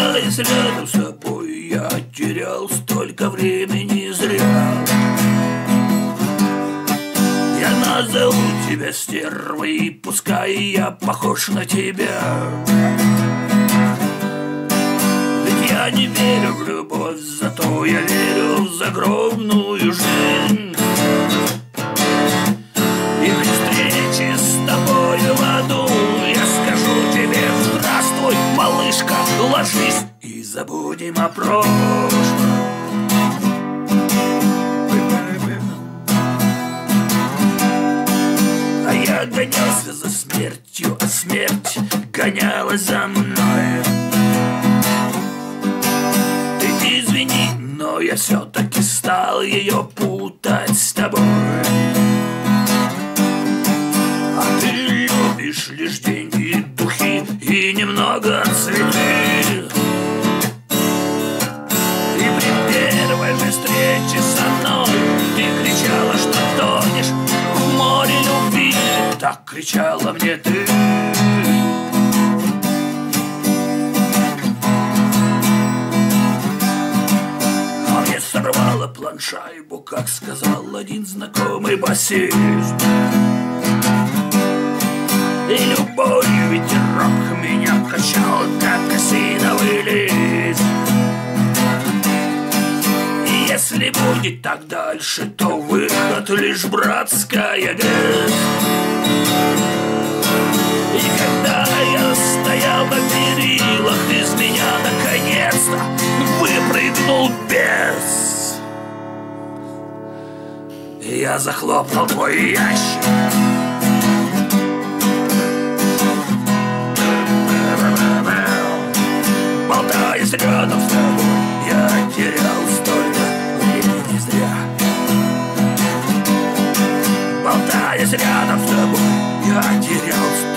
Болтаясь рядом с тобой, я терял столько времени зря. Я назову тебя стервой, пускай я похож на тебя. Ведь я не верю в любовь, зато я верю в загробную жизнь. И при встрече с тобой в аду я скажу тебе: здравствуй, малышка, ложись и забудем о прошлом. А я гонялся за смертью, а смерть гонялась за мной. Ты извини, но я все-таки стал ее путать с тобой. А ты любишь лишь деньги, духи и немного цветы. И при первой же встрече со мной ты кричала, что тонешь в море любви. Так кричала мне ты. А мне сорвало планшайбу, как сказал один знакомый басист. И любой ветерок меня качал, как осиновый лист. И если будет так дальше, то выход лишь братская грязь. И когда я стоял на перилах, из меня наконец-то выпрыгнул бес. И я захлопнул твой ящик. Болтаясь рядом с тобой, я терял столько времени зря. Болтаясь рядом с тобой, я терял столько